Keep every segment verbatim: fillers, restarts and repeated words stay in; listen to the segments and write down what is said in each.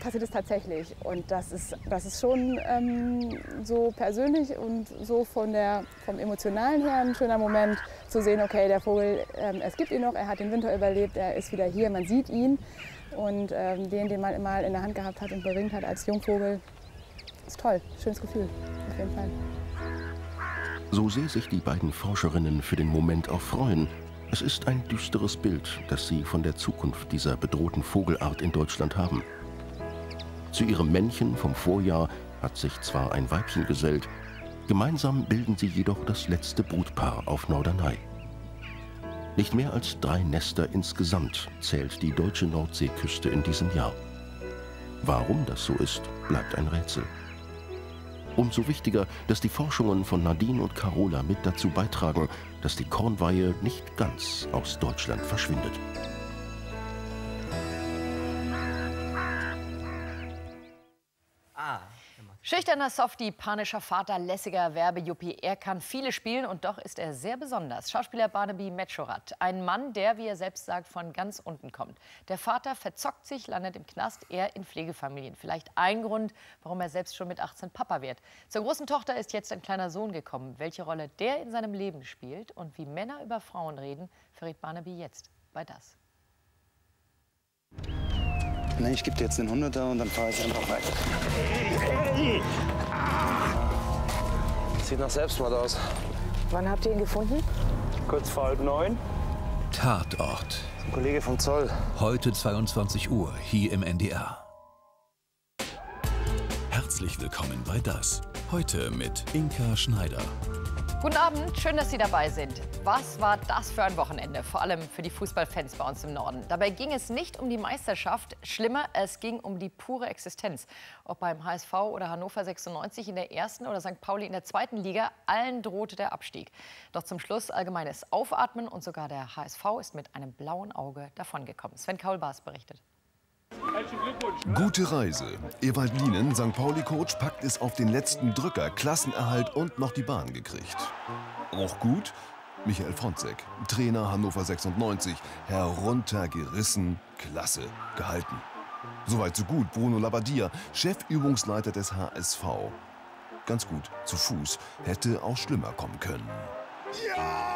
passiert es tatsächlich. Und das ist, das ist schon ähm, so persönlich und so von der, vom Emotionalen her ein schöner Moment zu sehen, okay, der Vogel, ähm, es gibt ihn noch, er hat den Winter überlebt, er ist wieder hier, man sieht ihn. Und ähm, den, den man immer in der Hand gehabt hat und beringt hat als Jungvogel, ist toll, schönes Gefühl, auf jeden Fall. So sehr sich die beiden Forscherinnen für den Moment auch freuen, es ist ein düsteres Bild, das sie von der Zukunft dieser bedrohten Vogelart in Deutschland haben. Zu ihrem Männchen vom Vorjahr hat sich zwar ein Weibchen gesellt, gemeinsam bilden sie jedoch das letzte Brutpaar auf Norderney. Nicht mehr als drei Nester insgesamt zählt die deutsche Nordseeküste in diesem Jahr. Warum das so ist, bleibt ein Rätsel. Umso wichtiger, dass die Forschungen von Nadine und Carola mit dazu beitragen, dass die Kornweihe nicht ganz aus Deutschland verschwindet. Schüchterner Softie, panischer Vater, lässiger Werbejuppi. Er kann viele spielen und doch ist er sehr besonders. Schauspieler Barnaby Medschorat. Ein Mann, der, wie er selbst sagt, von ganz unten kommt. Der Vater verzockt sich, landet im Knast, er in Pflegefamilien. Vielleicht ein Grund, warum er selbst schon mit achtzehn Papa wird. Zur großen Tochter ist jetzt ein kleiner Sohn gekommen. Welche Rolle der in seinem Leben spielt und wie Männer über Frauen reden, verrät Barnaby jetzt bei Das. Nee, ich gebe dir jetzt den Hunderter und dann fahr ich einfach weg. Sieht nach Selbstmord aus. Wann habt ihr ihn gefunden? Kurz vor halb neun. Tatort. Ein Kollege vom Zoll. Heute zweiundzwanzig Uhr, hier im N D R. Herzlich willkommen bei Das. Heute mit Inka Schneider. Guten Abend, schön, dass Sie dabei sind. Was war das für ein Wochenende, vor allem für die Fußballfans bei uns im Norden? Dabei ging es nicht um die Meisterschaft, schlimmer, es ging um die pure Existenz. Ob beim H S V oder Hannover sechsundneunzig in der ersten oder Sankt Pauli in der zweiten Liga, allen drohte der Abstieg. Doch zum Schluss allgemeines Aufatmen und sogar der H S V ist mit einem blauen Auge davongekommen. Sven Kaulbars berichtet. Gute Reise. Ewald Lienen, Sankt Pauli-Coach, packt es auf den letzten Drücker, Klassenerhalt und noch die Bahn gekriegt. Auch gut, Michael Fronzek, Trainer Hannover sechsundneunzig, heruntergerissen, klasse, gehalten. Soweit so gut, Bruno Labbadia, Chefübungsleiter des H S V. Ganz gut, zu Fuß, hätte auch schlimmer kommen können. Ja!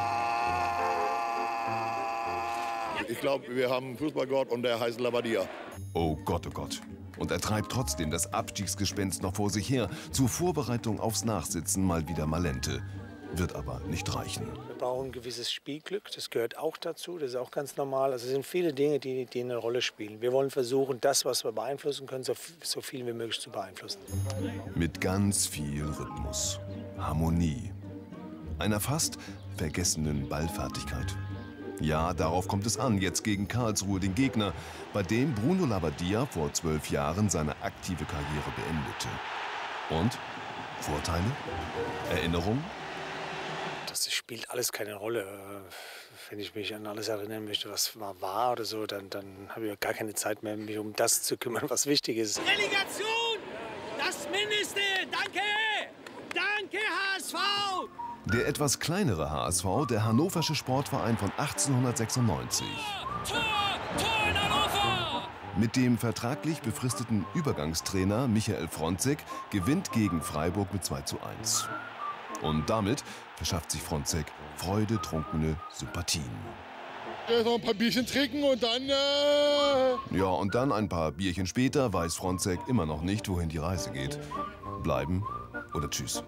Ich glaube, wir haben einen Fußballgott und der heißt Labbadia. Oh Gott, oh Gott. Und er treibt trotzdem das Abstiegsgespenst noch vor sich her. Zur Vorbereitung aufs Nachsitzen mal wieder Malente. Wird aber nicht reichen. Wir brauchen ein gewisses Spielglück, das gehört auch dazu, das ist auch ganz normal. Also es sind viele Dinge, die, die eine Rolle spielen. Wir wollen versuchen, das, was wir beeinflussen können, so, so viel wie möglich zu beeinflussen. Mit ganz viel Rhythmus, Harmonie, einer fast vergessenen Ballfertigkeit. Ja, darauf kommt es an, jetzt gegen Karlsruhe, den Gegner, bei dem Bruno Labbadia vor zwölf Jahren seine aktive Karriere beendete. Und? Vorteile? Erinnerungen? Das spielt alles keine Rolle. Wenn ich mich an alles erinnern möchte, was mal war oder so, dann, dann habe ich gar keine Zeit mehr, mich um das zu kümmern, was wichtig ist. Relegation! Das Mindeste! Danke! Danke, H S V! Der etwas kleinere H S V, der Hannoversche Sportverein von achtzehnhundertsechsundneunzig. Tor! Tor in Hannover! Mit dem vertraglich befristeten Übergangstrainer Michael Fronzek gewinnt gegen Freiburg mit zwei zu eins. Und damit verschafft sich Fronzek freudetrunkene Sympathien. Ja, noch ein paar Bierchen trinken und dann... Äh ja, und dann ein paar Bierchen später weiß Fronzek immer noch nicht, wohin die Reise geht. Bleiben oder tschüss.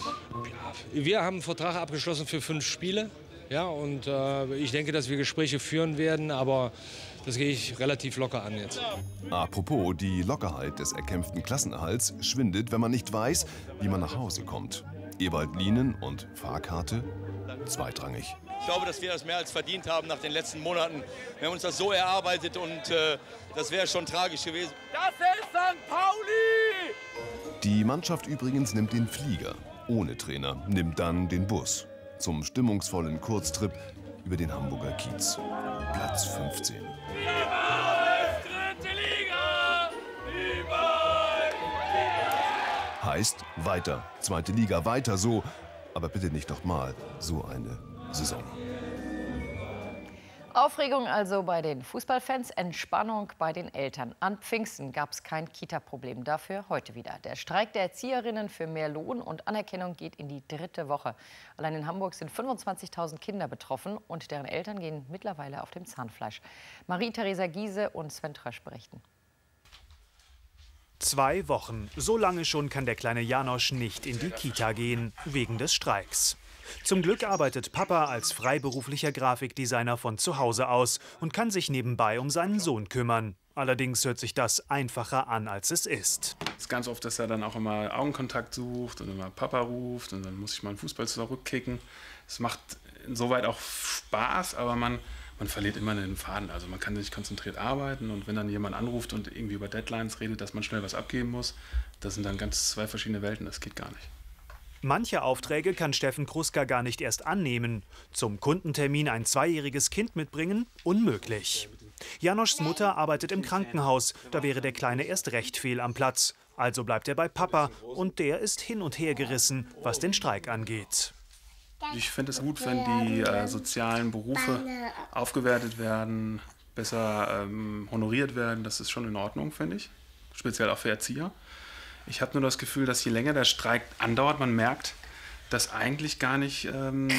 Wir haben einen Vertrag abgeschlossen für fünf Spiele. Ja, und äh, ich denke, dass wir Gespräche führen werden, aber das gehe ich relativ locker an jetzt. Apropos, die Lockerheit des erkämpften Klassenerhalts schwindet, wenn man nicht weiß, wie man nach Hause kommt. Ewald Lienen und Fahrkarte zweitrangig. Ich glaube, dass wir das mehr als verdient haben nach den letzten Monaten. Wir haben uns das so erarbeitet und äh, das wäre schon tragisch gewesen. Das ist Sankt Pauli! Die Mannschaft übrigens nimmt den Flieger. Ohne Trainer nimmt dann den Bus. Zum stimmungsvollen Kurztrip über den Hamburger Kiez. Platz fünfzehn. Niemals dritte Liga! Niemals! Heißt weiter, zweite Liga, weiter so. Aber bitte nicht nochmal so eine Saison. Aufregung also bei den Fußballfans, Entspannung bei den Eltern. An Pfingsten gab es kein Kita-Problem, dafür heute wieder. Der Streik der Erzieherinnen für mehr Lohn und Anerkennung geht in die dritte Woche. Allein in Hamburg sind fünfundzwanzigtausend Kinder betroffen und deren Eltern gehen mittlerweile auf dem Zahnfleisch. Marie-Theresa Giese und Sven Trösch berichten. Zwei Wochen. So lange schon kann der kleine Janosch nicht in die Kita gehen, wegen des Streiks. Zum Glück arbeitet Papa als freiberuflicher Grafikdesigner von zu Hause aus und kann sich nebenbei um seinen Sohn kümmern. Allerdings hört sich das einfacher an, als es ist. Es ist ganz oft, dass er dann auch immer Augenkontakt sucht und immer Papa ruft und dann muss ich mal einen Fußball zurückkicken. Es macht insoweit auch Spaß, aber man, man verliert immer den Faden. Also man kann nicht konzentriert arbeiten und wenn dann jemand anruft und irgendwie über Deadlines redet, dass man schnell was abgeben muss, das sind dann ganz zwei verschiedene Welten, das geht gar nicht. Manche Aufträge kann Steffen Kruska gar nicht erst annehmen. Zum Kundentermin ein zweijähriges Kind mitbringen? Unmöglich. Janoschs Mutter arbeitet im Krankenhaus. Da wäre der Kleine erst recht fehl am Platz. Also bleibt er bei Papa. Und der ist hin und her gerissen, was den Streik angeht. Ich finde es gut, wenn die äh, sozialen Berufe aufgewertet werden, besser ähm, honoriert werden. Das ist schon in Ordnung, finde ich. Speziell auch für Erzieher. Ich habe nur das Gefühl, dass je länger der Streik andauert, man merkt, dass eigentlich gar nicht ähm,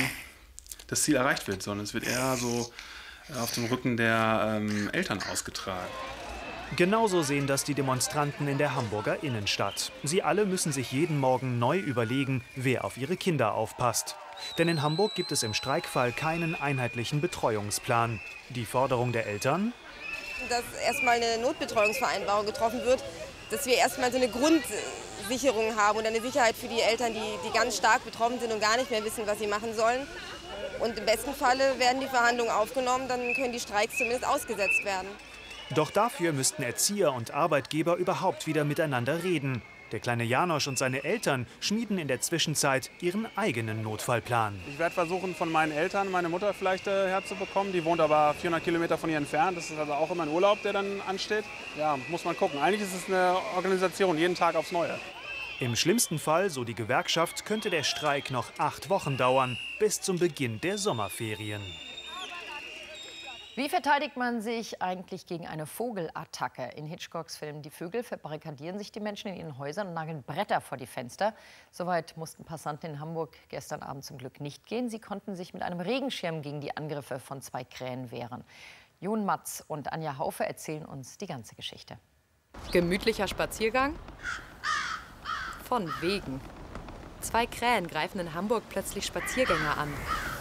das Ziel erreicht wird, sondern es wird eher so auf dem Rücken der ähm, Eltern ausgetragen. Genauso sehen das die Demonstranten in der Hamburger Innenstadt. Sie alle müssen sich jeden Morgen neu überlegen, wer auf ihre Kinder aufpasst. Denn in Hamburg gibt es im Streikfall keinen einheitlichen Betreuungsplan. Die Forderung der Eltern? Dass erstmal eine Notbetreuungsvereinbarung getroffen wird, dass wir erstmal so eine Grundsicherung haben und eine Sicherheit für die Eltern, die, die ganz stark betroffen sind und gar nicht mehr wissen, was sie machen sollen. Und im besten Falle werden die Verhandlungen aufgenommen, dann können die Streiks zumindest ausgesetzt werden. Doch dafür müssten Erzieher und Arbeitgeber überhaupt wieder miteinander reden. Der kleine Janosch und seine Eltern schmieden in der Zwischenzeit ihren eigenen Notfallplan. Ich werde versuchen, von meinen Eltern meine Mutter vielleicht äh, herzubekommen. Die wohnt aber vierhundert Kilometer von hier entfernt. Das ist also auch immer ein Urlaub, der dann ansteht. Ja, muss man gucken. Eigentlich ist es eine Organisation, jeden Tag aufs Neue. Im schlimmsten Fall, so die Gewerkschaft, könnte der Streik noch acht Wochen dauern, bis zum Beginn der Sommerferien. Wie verteidigt man sich eigentlich gegen eine Vogelattacke? In Hitchcocks Film Die Vögel verbarrikadieren sich die Menschen in ihren Häusern und nageln Bretter vor die Fenster. Soweit mussten Passanten in Hamburg gestern Abend zum Glück nicht gehen. Sie konnten sich mit einem Regenschirm gegen die Angriffe von zwei Krähen wehren. Jon Matz und Anja Haufe erzählen uns die ganze Geschichte. Gemütlicher Spaziergang? Von wegen. Zwei Krähen greifen in Hamburg plötzlich Spaziergänger an.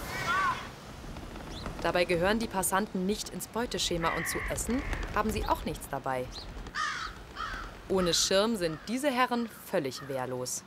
Dabei gehören die Passanten nicht ins Beuteschema und zu essen haben sie auch nichts dabei. Ohne Schirm sind diese Herren völlig wehrlos.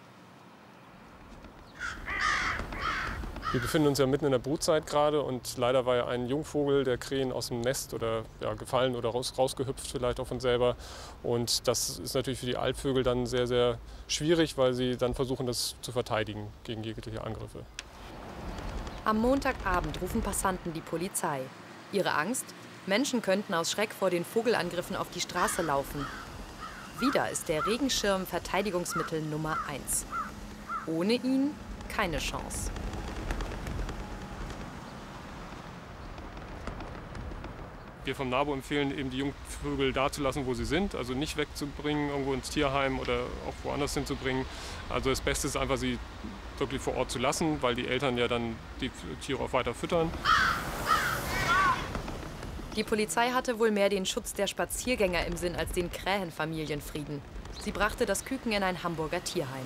Wir befinden uns ja mitten in der Brutzeit gerade und leider war ja ein Jungvogel der Krähen aus dem Nest oder ja, gefallen oder raus, rausgehüpft vielleicht auch von selber. Und das ist natürlich für die Altvögel dann sehr, sehr schwierig, weil sie dann versuchen, das zu verteidigen gegen jegliche Angriffe. Am Montagabend rufen Passanten die Polizei. Ihre Angst? Menschen könnten aus Schreck vor den Vogelangriffen auf die Straße laufen. Wieder ist der Regenschirm Verteidigungsmittel Nummer eins. Ohne ihn keine Chance. Wir vom NABU empfehlen eben, die Jungvögel da zu lassen, wo sie sind, also nicht wegzubringen, irgendwo ins Tierheim oder auch woanders hinzubringen. Also das Beste ist einfach, sie wirklich vor Ort zu lassen, weil die Eltern ja dann die Tiere auch weiter füttern. Die Polizei hatte wohl mehr den Schutz der Spaziergänger im Sinn als den Krähenfamilienfrieden. Sie brachte das Küken in ein Hamburger Tierheim.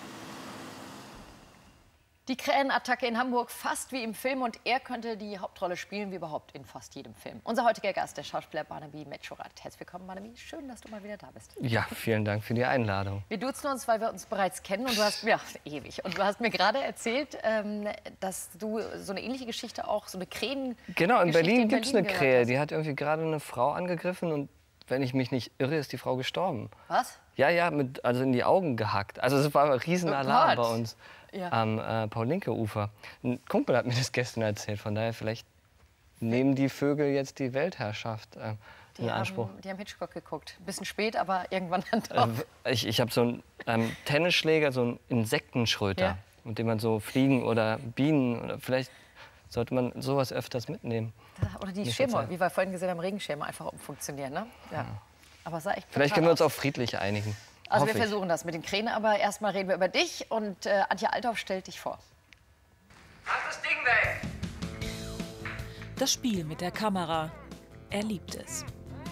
Die Krähenattacke in Hamburg fast wie im Film und er könnte die Hauptrolle spielen wie überhaupt in fast jedem Film. Unser heutiger Gast, der Schauspieler Barnaby Mechorat. Herzlich willkommen, Barnaby. Schön, dass du mal wieder da bist. Ja, vielen Dank für die Einladung. Wir duzen uns, weil wir uns bereits kennen und du hast, ja, ewig. Und du hast mir gerade erzählt, ähm, dass du so eine ähnliche Geschichte auch, so eine Krähen. Genau, in Berlin in gibt es eine Krähe, die hat irgendwie gerade eine Frau angegriffen und wenn ich mich nicht irre, ist die Frau gestorben. Was? Ja, ja, mit, also in die Augen gehackt. Also es war ein Riesenalarm oh bei uns. Ja. Am äh, Paul-Lincke-Ufer. Ein Kumpel hat mir das gestern erzählt, von daher vielleicht nehmen die Vögel jetzt die Weltherrschaft äh, in Anspruch. Haben, die haben Hitchcock geguckt. Ein bisschen spät, aber irgendwann dann doch. Also, ich ich habe so einen ähm, Tennisschläger, so einen Insektenschröter, ja, mit dem man so Fliegen oder Bienen oder vielleicht sollte man sowas öfters mitnehmen. Oder die Nicht Schirme, verzeihen. wie wir vorhin gesehen haben, Regenschirme einfach umfunktionieren. Ne? Ja. Aber es sah echt Vielleicht brutal können wir uns aus. auf friedlich einigen. Also Hoffe wir ich. versuchen das mit den Kränen, aber erstmal reden wir über dich. Und äh, Antje Althoff stellt dich vor. Lass das Ding weg! Das Spiel mit der Kamera. Er liebt es.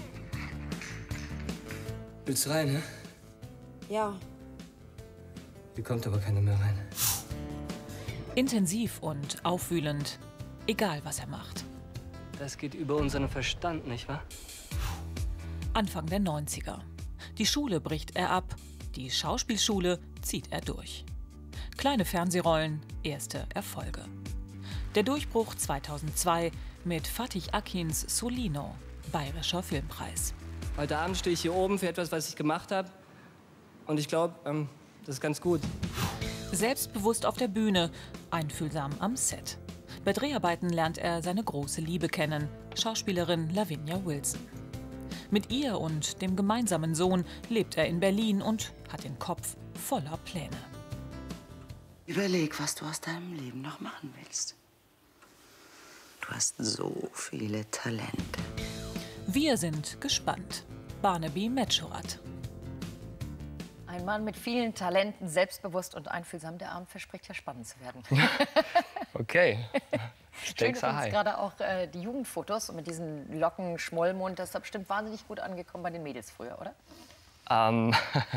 Willst du rein, ne? Ja. Hier kommt aber keiner mehr rein. Intensiv und aufwühlend, egal was er macht. Das geht über unseren Verstand, nicht wahr? Anfang der neunziger. Die Schule bricht er ab, die Schauspielschule zieht er durch. Kleine Fernsehrollen, erste Erfolge. Der Durchbruch zweitausendzwei mit Fatih Akins Solino, Bayerischer Filmpreis. Heute Abend stehe ich hier oben für etwas, was ich gemacht habe. Und ich glaube, ähm, das ist ganz gut. Selbstbewusst auf der Bühne, einfühlsam am Set. Bei Dreharbeiten lernt er seine große Liebe kennen, Schauspielerin Lavinia Wilson. Mit ihr und dem gemeinsamen Sohn lebt er in Berlin und hat den Kopf voller Pläne. Überleg, was du aus deinem Leben noch machen willst. Du hast so viele Talente. Wir sind gespannt. Barnaby Medschurat. Ein Mann mit vielen Talenten, selbstbewusst und einfühlsam. Der Abend verspricht ja spannend zu werden. Okay. Schön Stakes are übrigens high. gerade auch äh, die Jugendfotos mit diesen Locken, Schmollmund. Das ist doch bestimmt wahnsinnig gut angekommen bei den Mädels früher, oder? Ähm.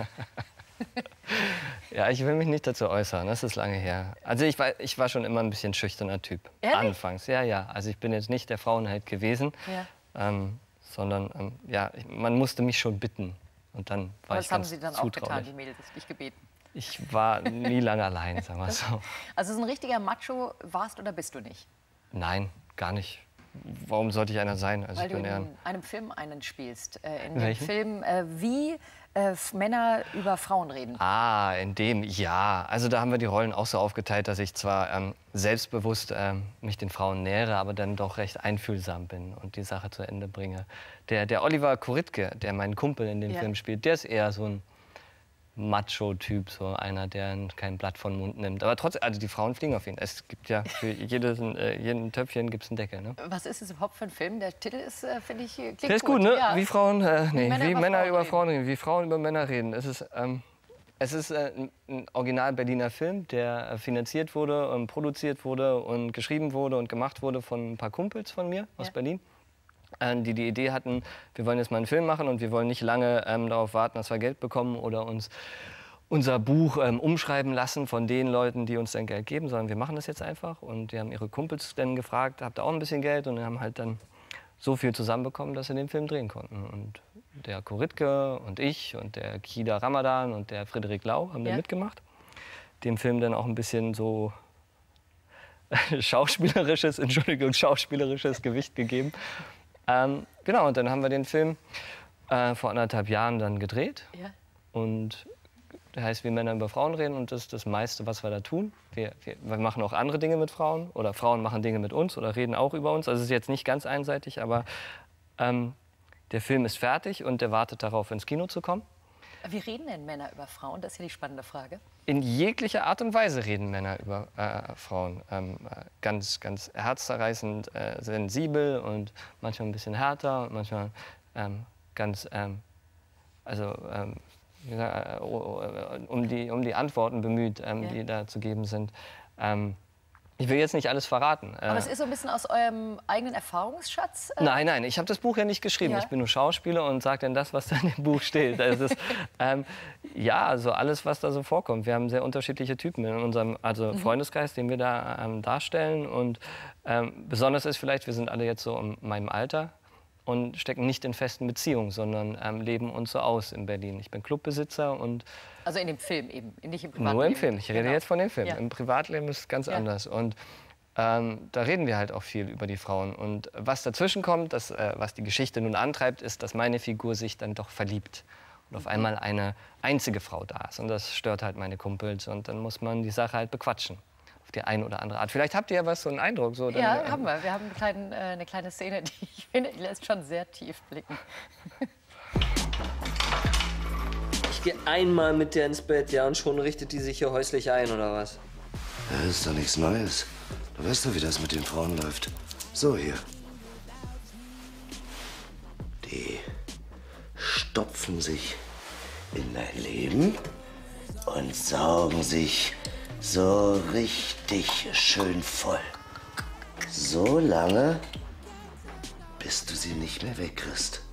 Ja, ich will mich nicht dazu äußern, das ist lange her. Also ich war, ich war schon immer ein bisschen schüchterner Typ. Ehrlich? Anfangs, ja, ja. Also ich bin jetzt nicht der Frauenheld gewesen, Ja. ähm, sondern ähm, ja, ich, man musste mich schon bitten. Und dann war Aber ich das haben ganz sie dann auch getan, zutraulich. die Mädels, dich gebeten. Ich war nie lange allein, sagen wir so. Also so ein richtiger Macho warst oder bist du nicht? Nein, gar nicht. Warum sollte ich einer sein? Also Weil ich du bin in eher, einem Film einen spielst. Äh, in dem Welchen? Film, äh, wie äh, Männer über Frauen reden. Ah, in dem, ja. Also da haben wir die Rollen auch so aufgeteilt, dass ich zwar ähm, selbstbewusst ähm, mich den Frauen nähere, aber dann doch recht einfühlsam bin und die Sache zu Ende bringe. Der, der Oliver Koritke, der meinen Kumpel in dem Ja. Film spielt, der ist eher so ein Macho-Typ, so einer, der kein Blatt von Mund nimmt. Aber trotzdem, also die Frauen fliegen auf ihn. Es gibt ja für jedes, äh, jeden Töpfchen gibt es einen Deckel. Ne? Was ist es überhaupt für ein Film? Der Titel ist, äh, finde ich, klingt Der ist gut, ne? Ja. Wie Frauen, äh, nee, Männer wie über Männer Frauen über reden. Frauen reden, wie Frauen über Männer reden. Es ist, ähm, es ist äh, ein, ein original Berliner Film, der äh, finanziert wurde, und produziert wurde und geschrieben wurde und gemacht wurde von ein paar Kumpels von mir aus Ja. Berlin, äh, die die Idee hatten, wir wollen jetzt mal einen Film machen und wir wollen nicht lange ähm, darauf warten, dass wir Geld bekommen oder uns unser Buch ähm, umschreiben lassen von den Leuten, die uns dann Geld geben, sondern wir machen das jetzt einfach. Und die haben ihre Kumpels dann gefragt, habt ihr auch ein bisschen Geld? Und haben halt dann so viel zusammenbekommen, dass sie den Film drehen konnten. Und der Koritke und ich und der Kida Ramadan und der Friedrich Lau haben Ja. da mitgemacht. Dem Film dann auch ein bisschen so schauspielerisches, Entschuldigung, schauspielerisches Gewicht gegeben. Ähm, genau, und dann haben wir den Film äh, vor anderthalb Jahren dann gedreht. Ja. Und der heißt, wie Männer über Frauen reden, und das ist das meiste, was wir da tun. Wir, wir, wir machen auch andere Dinge mit Frauen oder Frauen machen Dinge mit uns oder reden auch über uns. Also es ist jetzt nicht ganz einseitig, aber ähm, der Film ist fertig und der wartet darauf, ins Kino zu kommen. Wie reden denn Männer über Frauen? Das ist ja die spannende Frage. In jeglicher Art und Weise reden Männer über äh, Frauen. Ähm, äh, ganz, ganz herzzerreißend, äh, sensibel und manchmal ein bisschen härter und manchmal ähm, ganz, ähm, also ähm, wie gesagt, äh, um, die, um die Antworten bemüht, ähm, Ja. die da zu geben sind. Ähm, ich will jetzt nicht alles verraten. Aber Äh, es ist so ein bisschen aus eurem eigenen Erfahrungsschatz? äh, Nein, nein, ich habe das Buch ja nicht geschrieben. Ja. Ich bin nur Schauspieler und sage dann das, was da in dem Buch steht. Also es ist, ähm, ja, also alles, was da so vorkommt. Wir haben sehr unterschiedliche Typen in unserem also Mhm. Freundeskreis, den wir da ähm, darstellen. Und ähm, besonders ist vielleicht, wir sind alle jetzt so in meinem Alter und stecken nicht in festen Beziehungen, sondern ähm, leben uns so aus in Berlin. Ich bin Clubbesitzer und Also in dem Film eben, nicht im Privatleben. nur im Film. Ich rede Genau. jetzt von dem Film. Ja. Im Privatleben ist es ganz Ja. anders. Und ähm, da reden wir halt auch viel über die Frauen. Und was dazwischen kommt, das, äh, was die Geschichte nun antreibt, ist, dass meine Figur sich dann doch verliebt. Und auf einmal eine einzige Frau da ist. Und das stört halt meine Kumpels. Und dann muss man die Sache halt bequatschen. Auf die eine oder andere Art. Vielleicht habt ihr ja was, so einen Eindruck. So, Ja, dann, äh, haben wir. Wir haben einen kleinen, äh, eine kleine Szene, die ich finde, die lässt schon sehr tief blicken. Ich gehe einmal mit dir ins Bett, ja, und schon richtet die sich hier häuslich ein, oder was? Das ist doch nichts Neues. Du weißt doch, wie das mit den Frauen läuft. So hier. Die stopfen sich in dein Leben und saugen sich so richtig schön voll. So lange, bis du sie nicht mehr wegkriegst.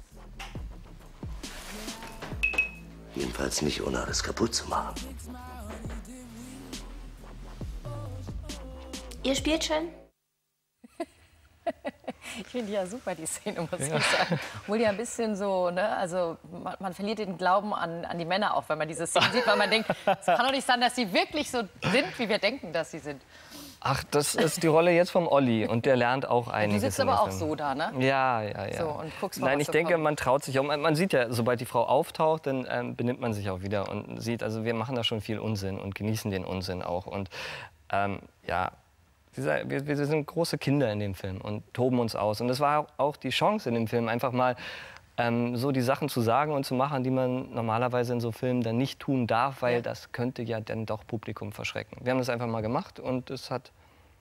Jedenfalls nicht, ohne alles kaputt zu machen. Ihr spielt schön? Ich finde die ja super, die Szene, muss Ja. ich sagen. Obwohl die ja ein bisschen so, ne, also man, man verliert den Glauben an, an die Männer auch, wenn man diese Szene sieht, weil man denkt, es kann doch nicht sein, dass sie wirklich so sind, wie wir denken, dass sie sind. Ach, das ist die Rolle jetzt vom Olli und der lernt auch einiges. Du sitzt in aber dem auch Film. so da, ne? Ja, ja, ja. So, und guckst mal, Nein, was ich so denke, kommt. man traut sich auch. Man, man sieht ja, sobald die Frau auftaucht, dann ähm, benimmt man sich auch wieder und sieht, also wir machen da schon viel Unsinn und genießen den Unsinn auch. Und ähm, ja, wir, wir sind große Kinder in dem Film und toben uns aus. Und das war auch die Chance in dem Film, einfach mal ähm, so die Sachen zu sagen und zu machen, die man normalerweise in so Filmen dann nicht tun darf, weil Ja. das könnte ja dann doch Publikum verschrecken. Wir haben das einfach mal gemacht und es hat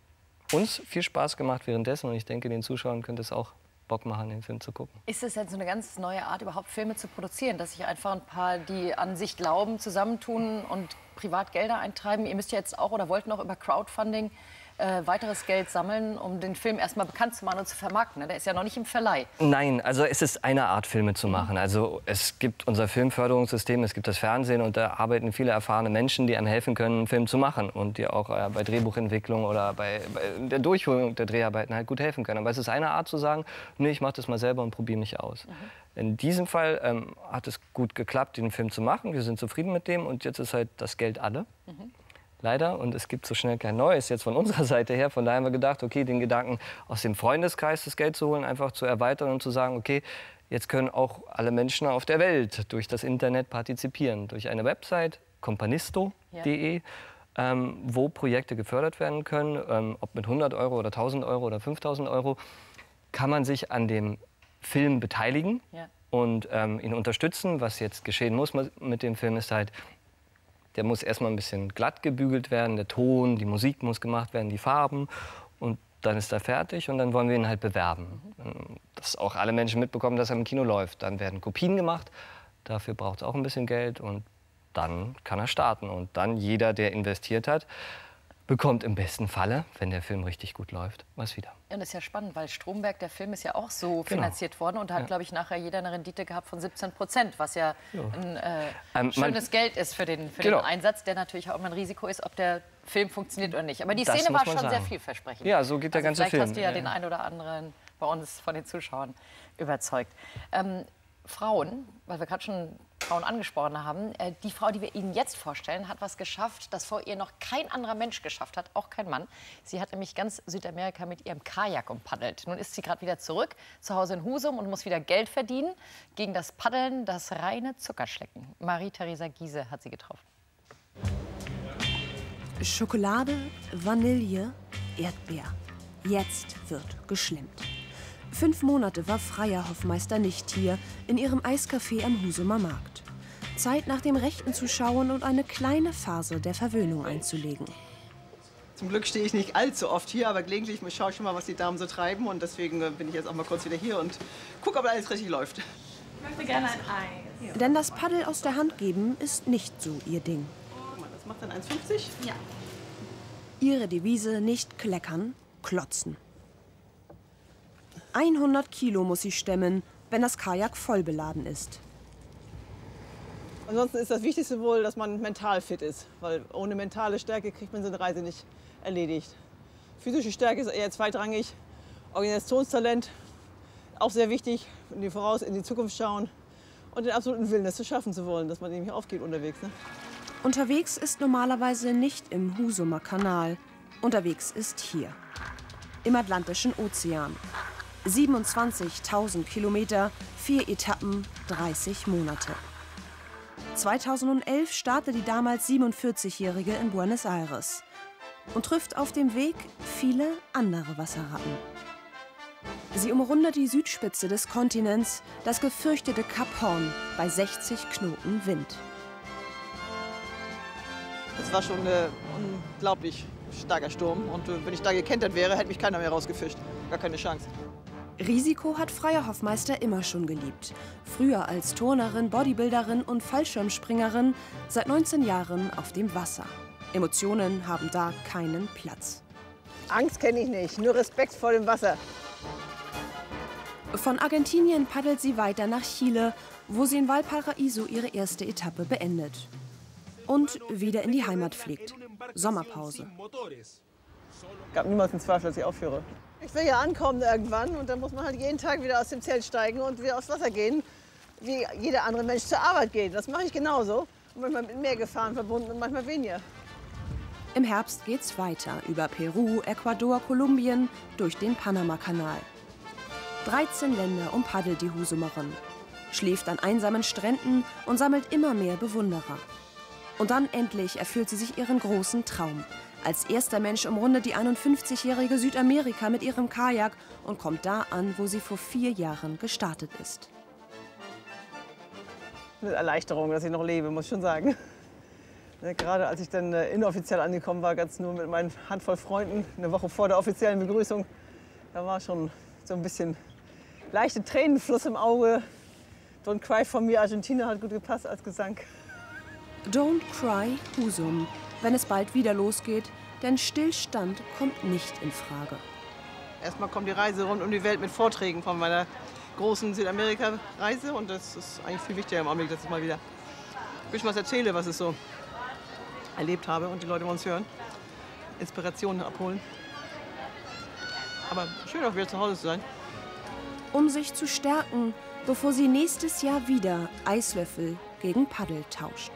uns viel Spaß gemacht währenddessen und ich denke, den Zuschauern könnte es auch Bock machen, den Film zu gucken. Ist es jetzt so eine ganz neue Art, überhaupt Filme zu produzieren, dass sich einfach ein paar, die an sich glauben, zusammentun und privat Gelder eintreiben? Ihr müsst ja jetzt auch oder wollt noch über Crowdfunding äh, weiteres Geld sammeln, um den Film erstmal bekannt zu machen und zu vermarkten. Ne? Der ist ja noch nicht im Verleih. Nein, also es ist eine Art, Filme zu machen. Also es gibt unser Filmförderungssystem, es gibt das Fernsehen und da arbeiten viele erfahrene Menschen, die einem helfen können, einen Film zu machen und die auch äh, bei Drehbuchentwicklung oder bei, bei der Durchführung der Dreharbeiten halt gut helfen können. Aber es ist eine Art zu sagen, nee, ich mache das mal selber und probiere mich aus. Mhm. In diesem Fall ähm, hat es gut geklappt, den Film zu machen. Wir sind zufrieden mit dem und jetzt ist halt das Geld alle. Mhm. Leider. Und es gibt so schnell kein Neues jetzt von unserer Seite her. Von daher haben wir gedacht, okay, den Gedanken aus dem Freundeskreis das Geld zu holen, einfach zu erweitern und zu sagen, okay, jetzt können auch alle Menschen auf der Welt durch das Internet partizipieren. Durch eine Website, companisto punkt de, ja. ähm, wo Projekte gefördert werden können. Ähm, ob mit hundert Euro oder tausend Euro oder fünftausend Euro, kann man sich an dem Film beteiligen ja. und ähm, ihn unterstützen. Was jetzt geschehen muss mit dem Film ist halt, der muss erstmal ein bisschen glatt gebügelt werden, der Ton, die Musik muss gemacht werden, die Farben und dann ist er fertig und dann wollen wir ihn halt bewerben. Mhm. Dass auch alle Menschen mitbekommen, dass er im Kino läuft. Dann werden Kopien gemacht, dafür braucht es auch ein bisschen Geld und dann kann er starten. Und dann jeder, der investiert hat, bekommt im besten Falle, wenn der Film richtig gut läuft, was wieder. Ja, das ist ja spannend, weil Stromberg, der Film, ist ja auch so Genau. finanziert worden und hat, Ja. glaube ich, nachher jeder eine Rendite gehabt von siebzehn Prozent, was ja, Ja. ein äh, Ähm, schönes man- Geld ist für den, für Genau. den Einsatz, der natürlich auch immer ein Risiko ist, ob der Film funktioniert oder nicht. Aber die Das Szene muss war man schon sehr sagen. vielversprechend. Ja, so geht der also ganze vielleicht Film. hast du ja, Ja, den ja. einen oder anderen bei uns von den Zuschauern überzeugt. Ähm, Frauen, weil wir gerade schon Frauen angesprochen haben, äh, die Frau, die wir Ihnen jetzt vorstellen, hat was geschafft, das vor ihr noch kein anderer Mensch geschafft hat, auch kein Mann. Sie hat nämlich ganz Südamerika mit ihrem Kajak umpaddelt. Nun ist sie gerade wieder zurück, zu Hause in Husum und muss wieder Geld verdienen gegen das Paddeln, das reine Zuckerschlecken. Marie-Theresa Giese hat sie getroffen. Schokolade, Vanille, Erdbeer. Jetzt wird geschlemmt. Fünf Monate war Freya Hoffmeister nicht hier, in ihrem Eiscafé am Husumer Markt. Zeit, nach dem Rechten zu schauen und eine kleine Phase der Verwöhnung einzulegen. Zum Glück stehe ich nicht allzu oft hier, aber gelegentlich schaue ich schon mal, was die Damen so treiben. Und deswegen äh, bin ich jetzt auch mal kurz wieder hier und gucke, ob alles richtig läuft. Ich möchte gerne ein Ei. Denn das Paddel aus der Hand geben ist nicht so ihr Ding. Das macht dann eins fünfzig? Ja. Ihre Devise: nicht kleckern, klotzen. hundert Kilo muss sie stemmen, wenn das Kajak voll beladen ist. Ansonsten ist das Wichtigste wohl, dass man mental fit ist. Weil ohne mentale Stärke kriegt man so eine Reise nicht erledigt. Physische Stärke ist eher zweitrangig. Organisationstalent, auch sehr wichtig. In die Voraus, in die Zukunft schauen. Und den absoluten Willen, das zu schaffen zu wollen, dass man nämlich aufgeht unterwegs. Ne? Unterwegs ist normalerweise nicht im Husumer Kanal. Unterwegs ist hier, im Atlantischen Ozean. siebenundzwanzigtausend Kilometer, vier Etappen, dreißig Monate. zweitausendelf startet die damals siebenundvierzigjährige in Buenos Aires und trifft auf dem Weg viele andere Wasserratten. Sie umrundet die Südspitze des Kontinents, das gefürchtete Kap Horn, bei sechzig Knoten Wind. Das war schon äh, unglaublich starker Sturm. Und äh, wenn ich da gekentert wäre, hätte mich keiner mehr rausgefischt. Gar keine Chance. Risiko hat Freya Hoffmeister immer schon geliebt. Früher als Turnerin, Bodybuilderin und Fallschirmspringerin, seit neunzehn Jahren auf dem Wasser. Emotionen haben da keinen Platz. Angst kenne ich nicht, nur Respekt vor dem Wasser. Von Argentinien paddelt sie weiter nach Chile, wo sie in Valparaíso ihre erste Etappe beendet. Und wieder in die Heimat fliegt. Sommerpause. Es gab niemals einen Zweifel, dass ich aufhöre. Ich will ja ankommen irgendwann und dann muss man halt jeden Tag wieder aus dem Zelt steigen und wieder aufs Wasser gehen, wie jeder andere Mensch zur Arbeit geht. Das mache ich genauso. Und manchmal mit mehr Gefahren verbunden und manchmal weniger. Im Herbst geht's weiter über Peru, Ecuador, Kolumbien, durch den Panamakanal. dreizehn Länder umpaddelt die Husumerin, schläft an einsamen Stränden und sammelt immer mehr Bewunderer. Und dann endlich erfüllt sie sich ihren großen Traum. Als erster Mensch umrundet die einundfünfzigjährige Südamerika mit ihrem Kajak und kommt da an, wo sie vor vier Jahren gestartet ist. Eine Erleichterung, dass ich noch lebe, muss ich schon sagen. Gerade als ich dann inoffiziell angekommen war, ganz nur mit meinen Handvoll Freunden, eine Woche vor der offiziellen Begrüßung, da war schon so ein bisschen leichter Tränenfluss im Auge. Don't Cry for Me, Argentina hat gut gepasst als Gesang. Don't Cry, Husum, wenn es bald wieder losgeht, denn Stillstand kommt nicht in Frage. Erstmal kommt die Reise rund um die Welt mit Vorträgen von meiner großen Südamerika-Reise und das ist eigentlich viel wichtiger im Augenblick, dass ich mal wieder ein bisschen was erzähle, was ich so erlebt habe und die Leute wollen es hören, Inspirationen abholen. Aber schön auch wieder zu Hause zu sein. Um sich zu stärken, bevor sie nächstes Jahr wieder Eislöffel gegen Paddel tauscht.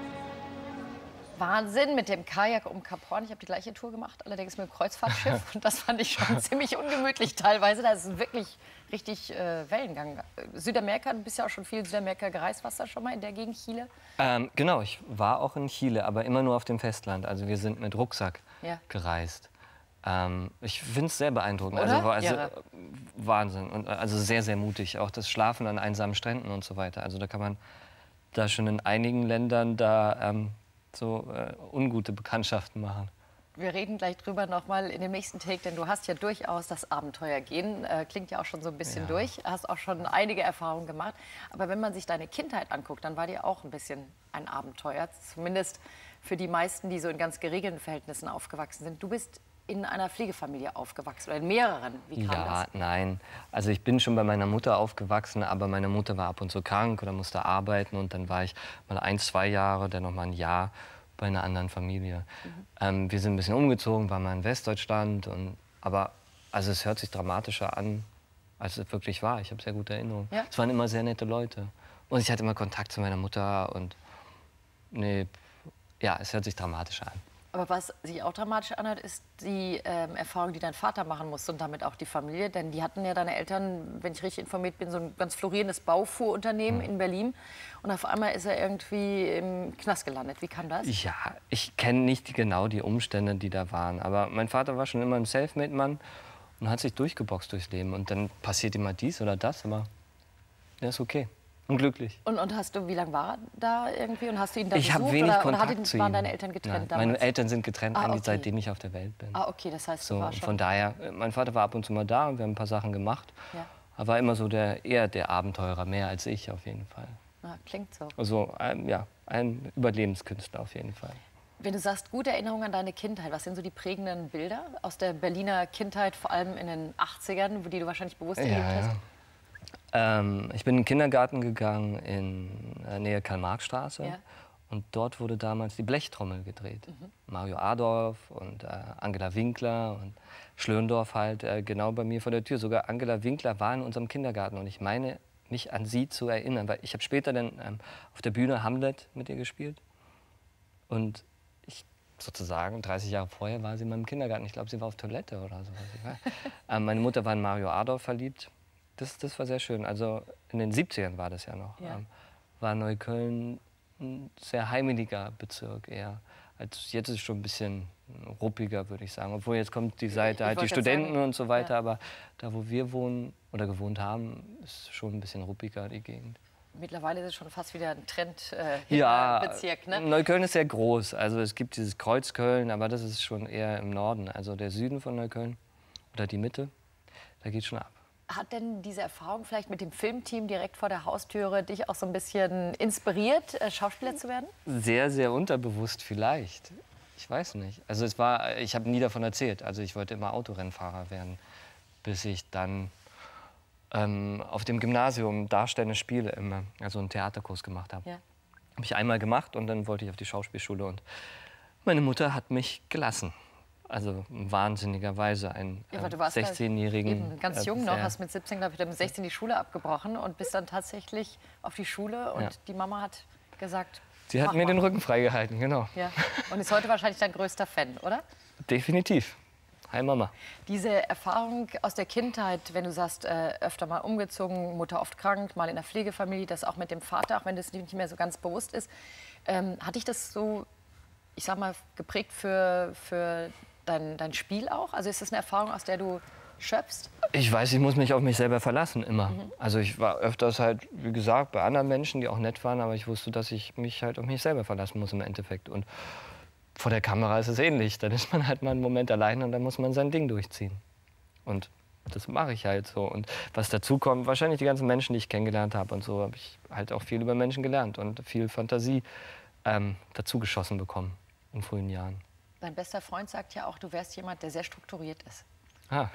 Wahnsinn mit dem Kajak um Kap Horn. Ich habe die gleiche Tour gemacht, allerdings mit dem Kreuzfahrtschiff. Und das fand ich schon ziemlich ungemütlich teilweise. Da ist wirklich richtig äh, Wellengang. Südamerika, du bist ja auch schon viel Südamerika gereist. Warst du schon mal in der Gegend Chile? Ähm, genau, ich war auch in Chile, aber immer nur auf dem Festland. Also wir sind mit Rucksack ja. gereist. Ähm, ich finde es sehr beeindruckend. Oder? Also, also ja. Wahnsinn. Und, also sehr, sehr mutig. Auch das Schlafen an einsamen Stränden und so weiter. Also da kann man da schon in einigen Ländern da ähm, so äh, ungute Bekanntschaften machen. Wir reden gleich drüber noch mal in dem nächsten Take, denn du hast ja durchaus das Abenteuergehen. Äh, klingt ja auch schon so ein bisschen ja. durch. Hast auch schon einige Erfahrungen gemacht. Aber wenn man sich deine Kindheit anguckt, dann war dir auch ein bisschen ein Abenteuer. Zumindest für die meisten, die so in ganz geregelten Verhältnissen aufgewachsen sind. Du bist in einer Pflegefamilie aufgewachsen oder in mehreren. Wie kam ja, das? Nein. Also ich bin schon bei meiner Mutter aufgewachsen, aber meine Mutter war ab und zu krank oder musste arbeiten. Und dann war ich mal ein, zwei Jahre, dann noch mal ein Jahr bei einer anderen Familie. Mhm. Ähm, wir sind ein bisschen umgezogen, waren mal in Westdeutschland. Und, aber also es hört sich dramatischer an, als es wirklich war. Ich habe sehr gute Erinnerungen. Ja? Es waren immer sehr nette Leute. Und ich hatte immer Kontakt zu meiner Mutter. Und nee, ja, es hört sich dramatischer an. Aber was sich auch dramatisch anhört, ist die ähm, Erfahrung, die dein Vater machen musste und damit auch die Familie. Denn die hatten ja, deine Eltern, wenn ich richtig informiert bin, so ein ganz florierendes Baufuhrunternehmen mhm. in Berlin. Und auf einmal ist er irgendwie im Knast gelandet. Wie kam das? Ja, ich kenne nicht genau die Umstände, die da waren. Aber mein Vater war schon immer ein Selfmade-Mann und hat sich durchgeboxt durchs Leben. Und dann passiert immer dies oder das, aber er ist okay. Und glücklich. Und, und hast du, wie lange war er da irgendwie? Und hast du ihn da ich besucht? habe wenig oder, Kontakt oder zu waren ihm. deine Eltern getrennt Nein, damals? meine Eltern sind getrennt, ah, eigentlich okay. seitdem ich auf der Welt bin. Ah, okay, das heißt, so, du warst schon... Von daher, mein Vater war ab und zu mal da und wir haben ein paar Sachen gemacht. Ja. Er war immer so der, eher der Abenteurer, mehr als ich auf jeden Fall. Ah, klingt so. Also, ein, ja, ein Überlebenskünstler auf jeden Fall. Wenn du sagst, gute Erinnerungen an deine Kindheit, was sind so die prägenden Bilder aus der Berliner Kindheit, vor allem in den achtzigern, die du wahrscheinlich bewusst erlebt ja, hast? Ja. Ähm, ich bin in den Kindergarten gegangen in äh, Nähe Karl-Marx-Straße. Ja. Und dort wurde damals die Blechtrommel gedreht. Mhm. Mario Adorf und äh, Angela Winkler und Schlöndorff halt äh, genau bei mir vor der Tür. Sogar Angela Winkler war in unserem Kindergarten und ich meine, mich an sie zu erinnern. Weil ich habe später dann ähm, auf der Bühne Hamlet mit ihr gespielt. Und ich sozusagen, dreißig Jahre vorher war sie in meinem Kindergarten. Ich glaube, sie war auf Toilette oder so. ähm, meine Mutter war in Mario Adorf verliebt. Das, das war sehr schön. Also in den siebzigern war das ja noch. Ja. Ähm, war Neukölln ein sehr heimeliger Bezirk eher. Also jetzt ist es schon ein bisschen ruppiger, würde ich sagen. Obwohl jetzt kommt die Seite, halt die Studenten sagen. Und so weiter. Ja. Aber da, wo wir wohnen oder gewohnt haben, ist schon ein bisschen ruppiger die Gegend. Mittlerweile ist es schon fast wieder ein Trend äh, ja, Bezirk, ne? Neukölln ist sehr groß. Also es gibt dieses Kreuzköln, aber das ist schon eher im Norden. Also der Süden von Neukölln oder die Mitte, da geht schon ab. Hat denn diese Erfahrung vielleicht mit dem Filmteam direkt vor der Haustüre dich auch so ein bisschen inspiriert, äh, Schauspieler zu werden? Sehr, sehr unterbewusst vielleicht. Ich weiß nicht. Also es war, ich habe nie davon erzählt. Also ich wollte immer Autorennfahrer werden, bis ich dann ähm, auf dem Gymnasium Darstellende Spiele immer, also einen Theaterkurs gemacht habe. Ja. Habe ich einmal gemacht und dann wollte ich auf die Schauspielschule und meine Mutter hat mich gelassen. Also wahnsinnigerweise einen ja, aber du warst sechzehnjährigen. Eben ganz jung äh, noch, hast mit siebzehn, glaube ich, mit sechzehn die Schule abgebrochen und bist dann tatsächlich auf die Schule und ja. die Mama hat gesagt. Sie hat mir mal den Rücken freigehalten, genau. Ja. Und ist heute wahrscheinlich dein größter Fan, oder? Definitiv. Hi Mama. Diese Erfahrung aus der Kindheit, wenn du sagst, äh, öfter mal umgezogen, Mutter oft krank, mal in der Pflegefamilie, das auch mit dem Vater, auch wenn das nicht mehr so ganz bewusst ist, ähm, hat dich das so, ich sag mal, geprägt für, für dein, dein Spiel auch? Also ist das eine Erfahrung, aus der du schöpfst? Ich weiß, ich muss mich auf mich selber verlassen, immer. Mhm. Also ich war öfters halt, wie gesagt, bei anderen Menschen, die auch nett waren, aber ich wusste, dass ich mich halt auf mich selber verlassen muss im Endeffekt. Und vor der Kamera ist es ähnlich. Dann ist man halt mal einen Moment allein und dann muss man sein Ding durchziehen. Und das mache ich halt so. Und was dazu kommt, wahrscheinlich die ganzen Menschen, die ich kennengelernt habe und so, habe ich halt auch viel über Menschen gelernt und viel Fantasie ähm, dazu geschossen bekommen in frühen Jahren. Dein bester Freund sagt ja auch, du wärst jemand, der sehr strukturiert ist. Ah.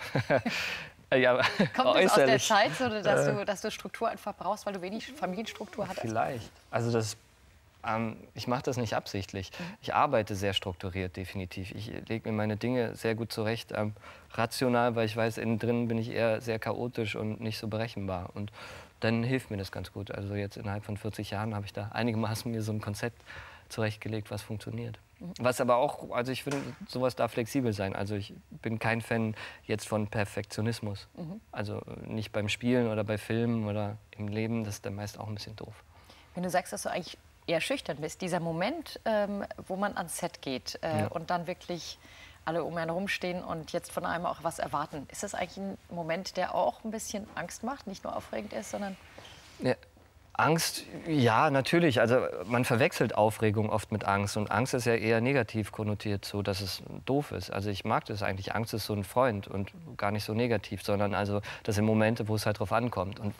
Ja, kommt das aus der Zeit, so, dass, du, dass du Struktur einfach brauchst, weil du wenig Familienstruktur hattest? Vielleicht. Also das, ähm, ich mache das nicht absichtlich. Mhm. Ich arbeite sehr strukturiert, definitiv. Ich lege mir meine Dinge sehr gut zurecht, ähm, rational, weil ich weiß, innen drin bin ich eher sehr chaotisch und nicht so berechenbar. Und dann hilft mir das ganz gut. Also jetzt innerhalb von vierzig Jahren habe ich da einigermaßen mir so ein Konzept zurechtgelegt, was funktioniert. Was aber auch, also ich finde, sowas darf flexibel sein. Also ich bin kein Fan jetzt von Perfektionismus. Mhm. Also nicht beim Spielen oder bei Filmen oder im Leben, das ist dann meist auch ein bisschen doof. Wenn du sagst, dass du eigentlich eher schüchtern bist, dieser Moment, ähm, wo man ans Set geht äh, ja. und dann wirklich alle um einen herumstehen und jetzt von einem auch was erwarten, ist das eigentlich ein Moment, der auch ein bisschen Angst macht, nicht nur aufregend ist, sondern... Ja. Angst, ja, natürlich. Also man verwechselt Aufregung oft mit Angst. Und Angst ist ja eher negativ konnotiert, so dass es doof ist. Also ich mag das eigentlich. Angst ist so ein Freund und gar nicht so negativ, sondern also das sind Momente, wo es halt drauf ankommt. Und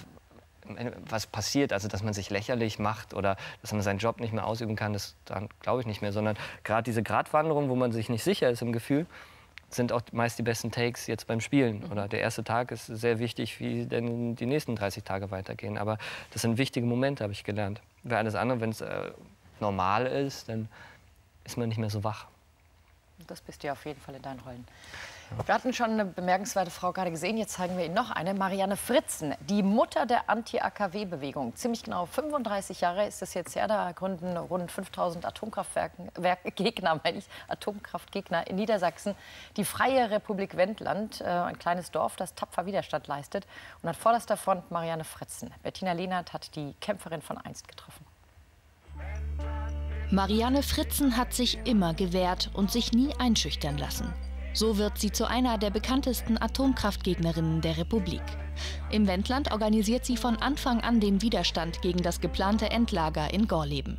was passiert, also dass man sich lächerlich macht oder dass man seinen Job nicht mehr ausüben kann, das glaube ich nicht mehr. Sondern gerade diese Gratwanderung, wo man sich nicht sicher ist im Gefühl, sind auch meist die besten Takes jetzt beim Spielen. Oder der erste Tag ist sehr wichtig, wie denn die nächsten dreißig Tage weitergehen. Aber das sind wichtige Momente, habe ich gelernt. Weil alles andere, wenn es äh, normal ist, dann ist man nicht mehr so wach. Das bist du ja auf jeden Fall in deinen Rollen. Wir hatten schon eine bemerkenswerte Frau gerade gesehen. Jetzt zeigen wir Ihnen noch eine. Marianne Fritzen, die Mutter der Anti-A K W-Bewegung. Ziemlich genau fünfunddreißig Jahre ist es jetzt her. Da gründen rund fünftausend Atomkraftgegner, meine ich, Atomkraftgegner in Niedersachsen die Freie Republik Wendland. Ein kleines Dorf, das tapfer Widerstand leistet. Und an vorderster Front Marianne Fritzen. Bettina Lehnert hat die Kämpferin von einst getroffen. Marianne Fritzen hat sich immer gewehrt und sich nie einschüchtern lassen. So wird sie zu einer der bekanntesten Atomkraftgegnerinnen der Republik. Im Wendland organisiert sie von Anfang an den Widerstand gegen das geplante Endlager in Gorleben.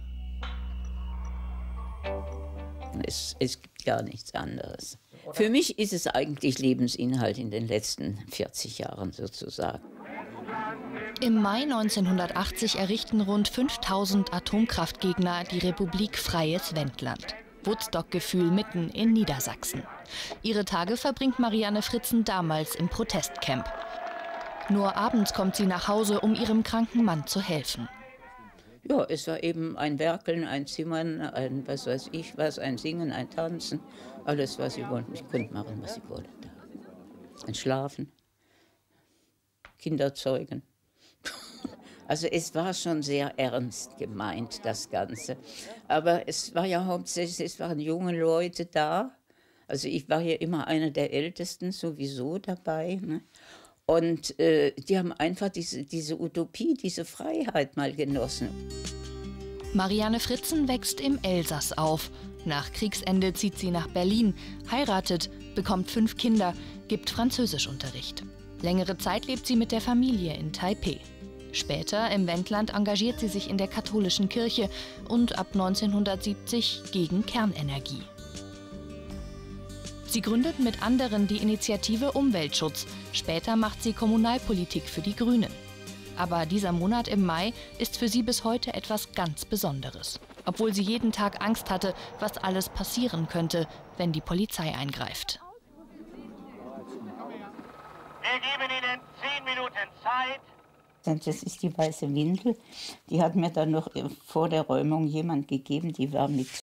Es, es gibt gar nichts anderes. Für mich ist es eigentlich Lebensinhalt in den letzten vierzig Jahren sozusagen. Im Mai neunzehnhundertachtzig errichten rund fünftausend Atomkraftgegner die Republik Freies Wendland. Woodstock-Gefühl mitten in Niedersachsen. Ihre Tage verbringt Marianne Fritzen damals im Protestcamp. Nur abends kommt sie nach Hause, um ihrem kranken Mann zu helfen. Ja, es war eben ein Werkeln, ein Zimmern, ein was weiß ich was, ein Singen, ein Tanzen. Alles, was sie wollten. Ich konnte machen, was ich wollte. Ein Schlafen, Kinder zeugen. Also es war schon sehr ernst gemeint, das Ganze. Aber es war ja hauptsächlich, es waren junge Leute da. Also ich war ja immer einer der Ältesten sowieso dabei. Ne? Und äh, die haben einfach diese, diese Utopie, diese Freiheit mal genossen. Marianne Fritzen wächst im Elsass auf. Nach Kriegsende zieht sie nach Berlin, heiratet, bekommt fünf Kinder, gibt Französischunterricht. Längere Zeit lebt sie mit der Familie in Taipeh. Später im Wendland engagiert sie sich in der katholischen Kirche und ab neunzehnhundertsiebzig gegen Kernenergie. Sie gründet mit anderen die Initiative Umweltschutz. Später macht sie Kommunalpolitik für die Grünen. Aber dieser Monat im Mai ist für sie bis heute etwas ganz Besonderes. Obwohl sie jeden Tag Angst hatte, was alles passieren könnte, wenn die Polizei eingreift. Wir geben Ihnen zehn Minuten Zeit. Das ist die weiße Windel. Die hat mir dann noch vor der Räumung jemand gegeben, die war mit